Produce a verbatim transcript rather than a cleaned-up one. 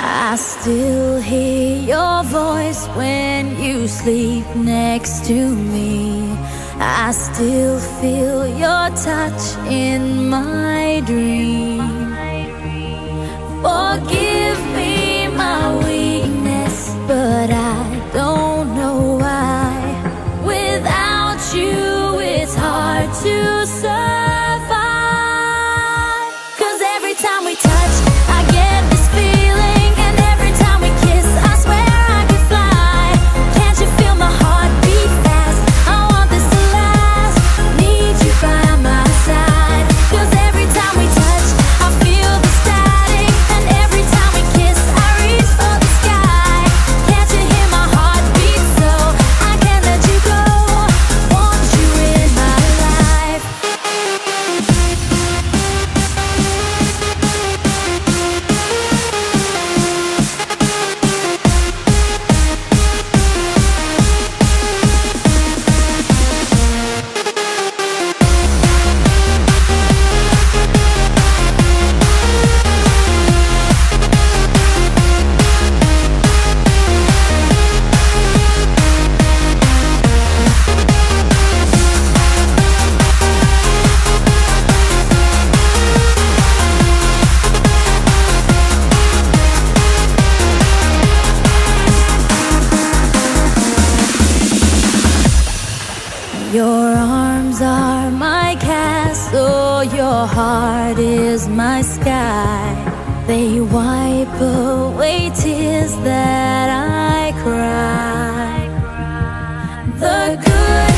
I still hear your voice when you sleep next to me. I still feel your touch in my dream. Forgive me my weakness, but I don't know why. Without you, it's hard to survive. 'Cause every time we touch, I get this feeling, and every time we kiss, I swear I could fly. Can't you feel my heart beat fast? I want this to last. Need you by my side. 'Cause every time we touch, I feel the static, and every time we kiss, I reach for the sky. Can't you hear my heart beat? So I can't let you go. Want you in my life. Your arms are my castle, your heart is my sky. They wipe away tears that I cry. The good